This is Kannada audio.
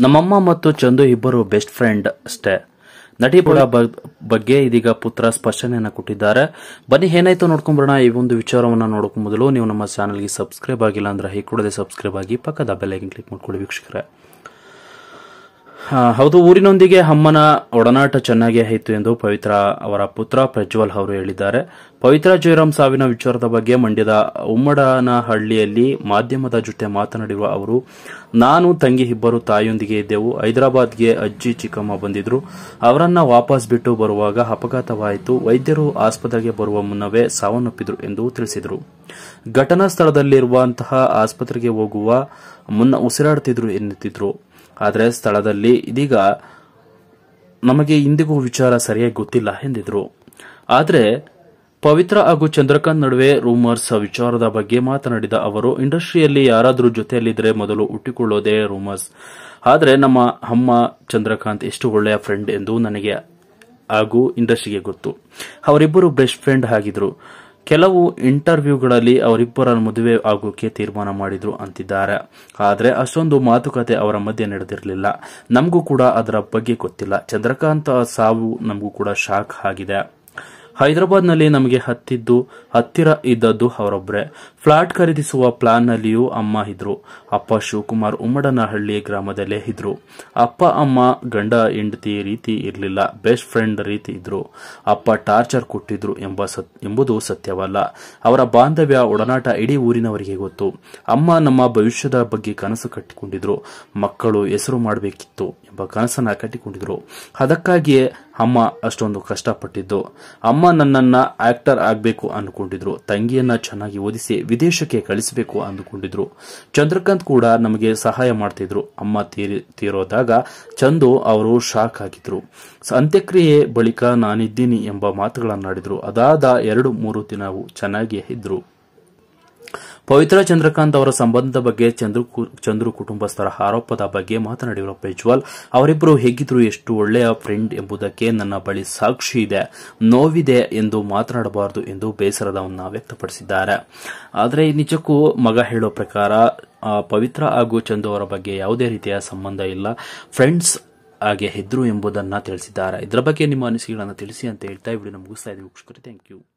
ನಮ್ಮಮ್ಮ ಮತ್ತು ಚಂದು ಇಬ್ಬರು ಬೆಸ್ಟ್ ಫ್ರೆಂಡ್ ಅಷ್ಟೇ. ನಟಿ ಬಗ್ಗೆ ಇದೀಗ ಪುತ್ರ ಸ್ಪಷ್ಟನೆಯನ್ನ ಕೊಟ್ಟಿದ್ದಾರೆ. ಬನ್ನಿ ಏನಾಯ್ತು ನೋಡ್ಕೊಂಡ್ಬರೋಣ. ಈ ಒಂದು ವಿಚಾರವನ್ನ ನೋಡೋಕೆ ಮೊದಲು ನೀವು ನಮ್ಮ ಚಾನಲ್ಗೆ ಸಬ್ಸ್ಕ್ರೈಬ್ ಆಗಿಲ್ಲ ಅಂದ್ರೆ ಈ ಕೂಡಲೇ ಸಬ್ಸ್ಕ್ರೈಬ್ ಆಗಿ ಪಕ್ಕದ ಬೆಲ್ ಐಕನ್ ಕ್ಲಿಕ್ ಮಾಡ್ಕೊಳ್ಳಿ ವೀಕ್ಷಕರೇ. ಹೌದು, ಊರಿನೊಂದಿಗೆ ಅಮ್ಮನ ಒಡನಾಟ ಚೆನ್ನಾಗಿ ಆಯಿತು ಎಂದು ಪವಿತ್ರ ಅವರ ಪುತ್ರ ಪ್ರಜ್ವಲ್ ಅವರು ಹೇಳಿದ್ದಾರೆ. ಪವಿತ್ರ ಜಯರಾಮ್ ಸಾವಿನ ವಿಚಾರದ ಬಗ್ಗೆ ಮಂಡ್ಯದ ಉಮ್ಮಡನಹಳ್ಳಿಯಲ್ಲಿ ಮಾಧ್ಯಮದ ಜೊತೆ ಮಾತನಾಡಿರುವ ಅವರು, ನಾನು ತಂಗಿ ಇಬ್ಬರು ತಾಯಿಯೊಂದಿಗೆ ಇದ್ದೆವು. ಹೈದರಾಬಾದ್ಗೆ ಅಜ್ಜಿ ಚಿಕ್ಕಮ್ಮ ಬಂದಿದ್ರು. ಅವರನ್ನ ವಾಪಸ್ ಬಿಟ್ಟು ಬರುವಾಗ ಅಪಘಾತವಾಯಿತು. ವೈದ್ಯರು ಆಸ್ಪತ್ರೆಗೆ ಬರುವ ಮುನ್ನವೇ ಸಾವನ್ನಪ್ಪಿದ್ರು ಎಂದು ತಿಳಿಸಿದರು. ಘಟನಾ ಸ್ಥಳದಲ್ಲಿರುವಂತಹ ಆಸ್ಪತ್ರೆಗೆ ಹೋಗುವ ಮುನ್ನ ಉಸಿರಾಡುತ್ತಿದ್ರು ಎನ್ನುತ್ತಿದ್ರು. ಆದರೆ ಸ್ಥಳದಲ್ಲಿ ಇದೀಗ ನಮಗೆ ಇಂದಿಗೂ ವಿಚಾರ ಸರಿಯಾಗಿ ಗೊತ್ತಿಲ್ಲ ಎಂದಿದ್ರು. ಆದರೆ ಪವಿತ್ರ ಹಾಗೂ ಚಂದ್ರಕಾಂತ್ ನಡುವೆ ರೂಮರ್ಸ್ ವಿಚಾರದ ಬಗ್ಗೆ ಮಾತನಾಡಿದ ಅವರು, ಇಂಡಸ್ಟ್ರಿಯಲ್ಲಿ ಯಾರಾದರೂ ಜೊತೆಯಲ್ಲಿದ್ದರೆ ಮೊದಲು ಹುಟ್ಟಿಕೊಳ್ಳೋದೇ ರೂಮರ್ಸ್. ಆದರೆ ನಮ್ಮ ಅಮ್ಮ ಚಂದ್ರಕಾಂತ್ ಎಷ್ಟು ಒಳ್ಳೆಯ ಫ್ರೆಂಡ್ ಎಂದು ನನಗೆ ಹಾಗೂ ಇಂಡಸ್ಟ್ರಿಗೆ ಗೊತ್ತು. ಅವರಿಬ್ಬರು ಬೆಸ್ಟ್ ಫ್ರೆಂಡ್ ಆಗಿದ್ರು. ಕೆಲವು ಇಂಟರ್ವ್ಯೂಗಳಲ್ಲಿ ಅವರಿಬ್ಬರ ಮದುವೆ ಆಗೋಕೆ ತೀರ್ಮಾನ ಮಾಡಿದ್ರು ಅಂತಿದ್ದಾರೆ. ಆದರೆ ಅಷ್ಟೊಂದು ಮಾತುಕತೆ ಅವರ ಮಧ್ಯೆ ನಡೆದಿರಲಿಲ್ಲ. ನಮಗೂ ಕೂಡ ಅದರ ಬಗ್ಗೆ ಗೊತ್ತಿಲ್ಲ. ಚಂದ್ರಕಾಂತ್ ಸಾವು ನಮಗೂ ಕೂಡ ಶಾಕ್ ಆಗಿದೆ. ಹೈದರಾಬಾದ್ನಲ್ಲಿ ನಮಗೆ ಹತ್ತಿರ ಇದ್ದದ್ದು ಅವರೊಬ್ಬರೇ. ಫ್ಲಾಟ್ ಖರೀದಿಸುವ ಪ್ಲಾನ್ ನಲ್ಲಿಯೂ ಅಮ್ಮ ಇದ್ರು. ಅಪ್ಪ ಶಿವಕುಮಾರ್ ಉಮ್ಮಡನಹಳ್ಳಿ ಗ್ರಾಮದಲ್ಲೇ ಇದ್ರು. ಅಪ್ಪ ಅಮ್ಮ ಗಂಡ ಹೆಂಡತಿ ರೀತಿ ಇರಲಿಲ್ಲ, ಬೆಸ್ಟ್ ಫ್ರೆಂಡ್ ರೀತಿ ಇದ್ರು. ಅಪ್ಪ ಟಾರ್ಚರ್ ಕೊಟ್ಟಿದ್ರು ಎಂಬುದು ಸತ್ಯವಲ್ಲ. ಅವರ ಬಾಂಧವ್ಯ ಒಡನಾಟ ಇಡೀ ಊರಿನವರಿಗೆ ಗೊತ್ತು. ಅಮ್ಮ ನಮ್ಮ ಭವಿಷ್ಯದ ಬಗ್ಗೆ ಕನಸು ಕಟ್ಟಿಕೊಂಡಿದ್ರು. ಮಕ್ಕಳು ಹೆಸರು ಮಾಡಬೇಕಿತ್ತು ಎಂಬ ಕನಸನ್ನ ಕಟ್ಟಿಕೊಂಡಿದ್ರು. ಅದಕ್ಕಾಗಿಯೇ ಅಮ್ಮ ಅಷ್ಟೊಂದು ಕಷ್ಟಪಟ್ಟಿದ್ದು. ಅಮ್ಮ ನನ್ನನ್ನ ಆಕ್ಟರ್ ಆಗಬೇಕು ಅಂದುಕೊಂಡಿದ್ರು. ತಂಗಿಯನ್ನ ಚೆನ್ನಾಗಿ ಓದಿಸಿ ವಿದೇಶಕ್ಕೆ ಕಳಿಸಬೇಕು ಅಂದುಕೊಂಡಿದ್ರು. ಚಂದ್ರಕಾಂತ್ ಕೂಡ ನಮಗೆ ಸಹಾಯ ಮಾಡ್ತಿದ್ರು. ಅಮ್ಮ ತೀರೋದಾಗ ಚಂದು ಅವರು ಶಾಕ್ ಆಗಿದ್ರು. ಅಂತ್ಯಕ್ರಿಯೆ ಬಳಿಕ ನಾನಿದ್ದೀನಿ ಎಂಬ ಮಾತುಗಳನ್ನಾಡಿದ್ರು. ಅದಾದ 2-3 ದಿನವೂ ಚೆನ್ನಾಗಿಯೇ ಇದ್ರು. ಪವಿತ್ರ ಚಂದ್ರಕಾಂತ್ ಅವರ ಸಂಬಂಧದ ಬಗ್ಗೆ ಚಂದ್ರು ಕುಟುಂಬಸ್ಥರ ಆರೋಪದ ಬಗ್ಗೆ ಮಾತನಾಡಿರುವ ಪ್ರಜ್ವಲ್, ಅವರಿಬ್ಬರು ಹೇಗಿದ್ರು, ಎಷ್ಟು ಒಳ್ಳೆಯ ಫ್ರೆಂಡ್ ಎಂಬುದಕ್ಕೆ ನನ್ನ ಬಳಿ ಸಾಕ್ಷಿ ಇದೆ. ನೋವಿದೆ ಎಂದು ಮಾತನಾಡಬಾರದು ಎಂದು ಬೇಸರವನ್ನ ವ್ಯಕ್ತಪಡಿಸಿದ್ದಾರೆ. ಆದರೆ ನಿಜಕ್ಕೂ ಮಗ ಹೇಳೋ ಪ್ರಕಾರ ಪವಿತ್ರ ಹಾಗೂ ಚಂದು ಅವರ ಬಗ್ಗೆ ಯಾವುದೇ ರೀತಿಯ ಸಂಬಂಧ ಇಲ್ಲ, ಫ್ರೆಂಡ್ಸ್ ಹಾಗೆ ಇದ್ರು ಎಂಬುದನ್ನು ತಿಳಿಸಿದ್ದಾರೆ. ಇದರ ಬಗ್ಗೆ ನಿಮ್ಮ ಅನಿಸಿಕೆಗಳನ್ನು ತಿಳಿಸಿ ಅಂತ ಹೇಳ್ತಾ ವಿಡಿಯೋನ ಮುಗಿಸ್ತಾ ಇದ್ದೀವಿ. Thank you.